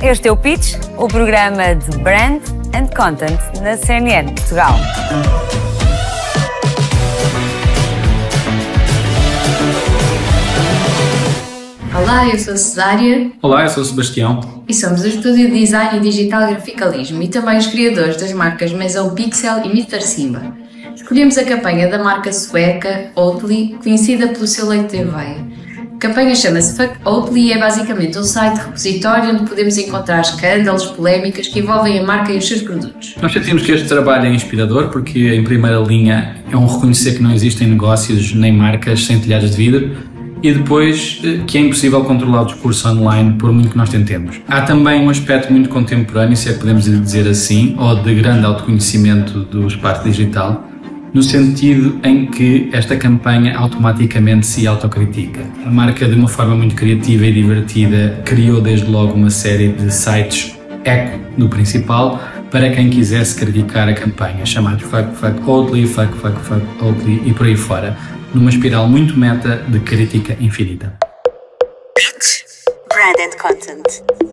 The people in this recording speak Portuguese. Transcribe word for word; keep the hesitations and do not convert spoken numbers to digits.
Este é o Pitch, o programa de Brand and Content na C N N Portugal. Olá, eu sou a Cesária. Olá, eu sou o Sebastião. E somos o estúdio de Design e Digital Graficalismo e também os criadores das marcas Mesopixel e mister Simba. Escolhemos a campanha da marca sueca Oatly, conhecida pelo seu leite de aveia. A campanha chama-se Fuck Oatly e é basicamente um site repositório onde podemos encontrar escândalos, polémicas que envolvem a marca e os seus produtos. Nós sentimos que este trabalho é inspirador porque, em primeira linha, é um reconhecer que não existem negócios nem marcas sem telhados de vidro e depois que é impossível controlar o discurso online por muito que nós tentemos. Há também um aspecto muito contemporâneo, se é que podemos dizer assim, ou de grande autoconhecimento do espaço digital, no sentido em que esta campanha automaticamente se autocritica. A marca, de uma forma muito criativa e divertida, criou desde logo uma série de sites eco do principal para quem quisesse criticar a campanha, chamados Fuck Fuck Oatly, Fuck Fuck Fuck Oatly e por aí fora, numa espiral muito meta de crítica infinita. Pitch, Brand and Content.